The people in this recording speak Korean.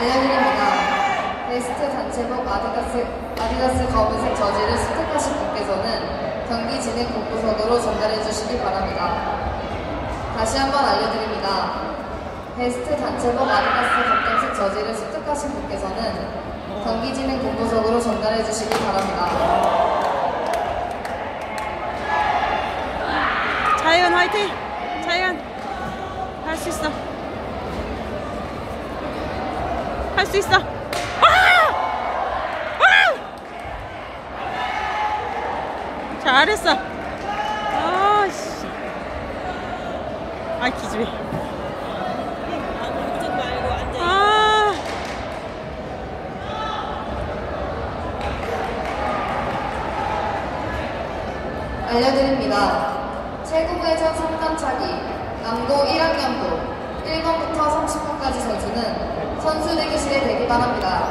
알려드립니다. 베스트 단체복 아디다스 검은색 저지를 습득하신 분께서는 경기 진행 본부석으로 전달해 주시기 바랍니다. 다시 한번 알려드립니다. 베스트 단체복 아디다스 검정색 저지를 습득하신 분께서는 경기 진행 본부석으로 전달해 주시기 바랍니다. 자이언 화이팅! 자이언 할 수 있어. 할 수 있어. 잘했어. 아씨. 아 기집애. 아. 알려드립니다. 최고회전 3단 차기 남고 1학년도 1번부터 30번까지 선수는 선수 대기실에 대기 바랍니다.